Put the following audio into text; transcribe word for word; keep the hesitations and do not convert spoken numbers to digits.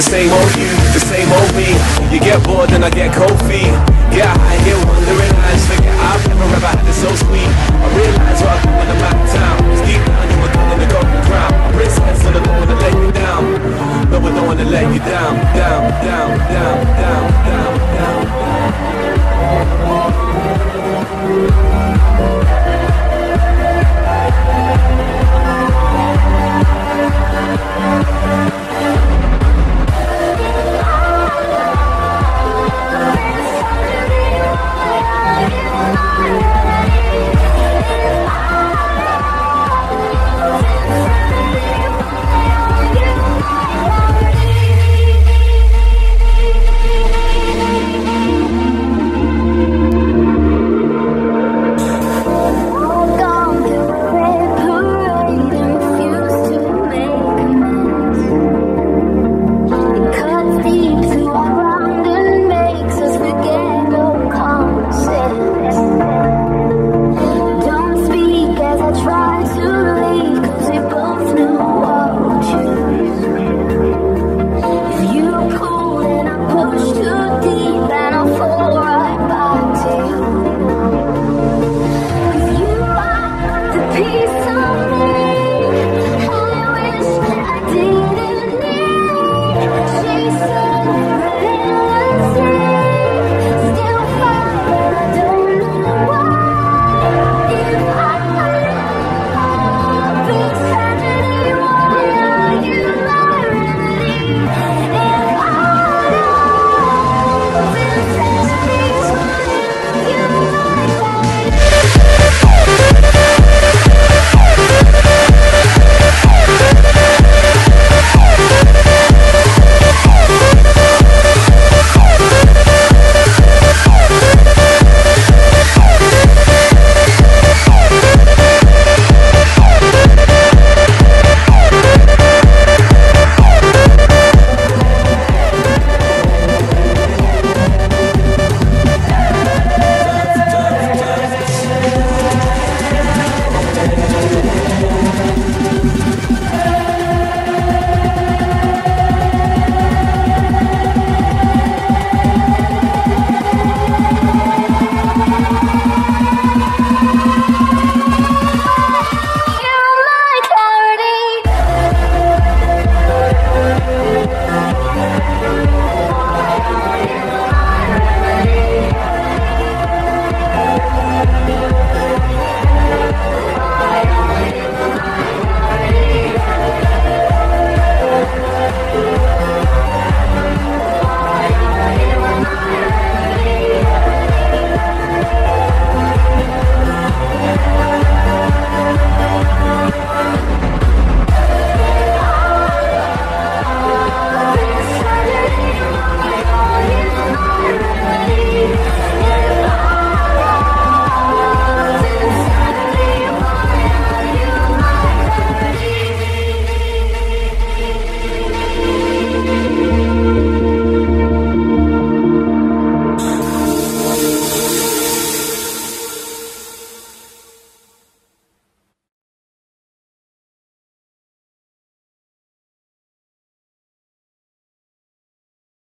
the same old you, the same old me. You get bored, then I get cold feet. Get high here, wondering I just forget I've never ever had it so sweet. I realize what I do when I'm out of town. It's deep down in my gun in the golden crown. Princess, and I don't wanna let you down. No, I don't wanna let you down, down, down, down, down, down, down, down.